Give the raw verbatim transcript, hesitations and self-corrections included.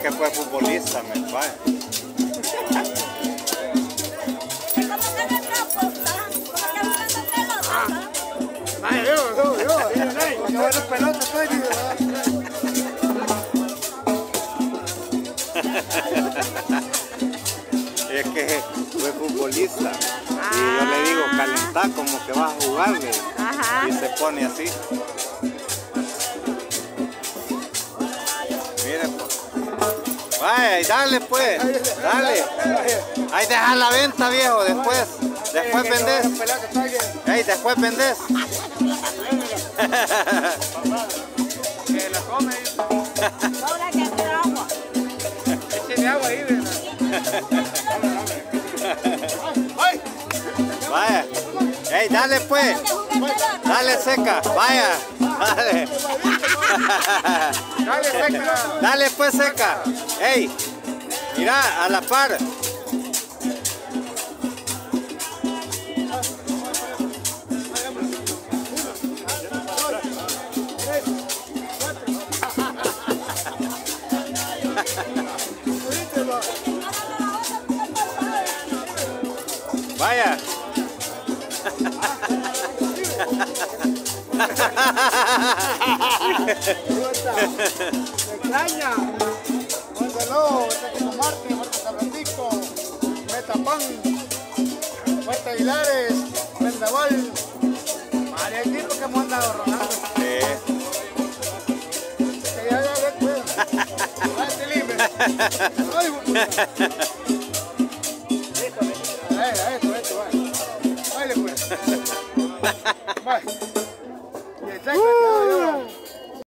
que fue futbolista, me vaya. Vaya, yo, yo, yo. Cuando veo los pelotas, estoy Es que fue futbolista. Y yo le digo, calentá como que vas a jugarle. Ajá. Y se pone así. Mire pues. Vaya, y dale pues. Dale. Ahí deja la venta, viejo. Después. Después vendés. Ey, después vendés. Que la come. Ahora que hacer agua. Échale agua ahí, ¿verdad? Vaya. Ey, dale pues. Dale seca. Vaya. Dale. Dale, seca. Dale pues seca. Ey. Mira, a la par. Vaya. Se extraña. Pónselo, este como Marte, Fuerte San Francisco, Metapán, Fuerte Aguilares, Vendaval. Varios equipos que hemos andado rodando. Sí. Que ya, ya, ya, pues. Vaya, libre. Ay, esto, esto, esto, vaya. Vaya, pues. Vaya. Y el seco,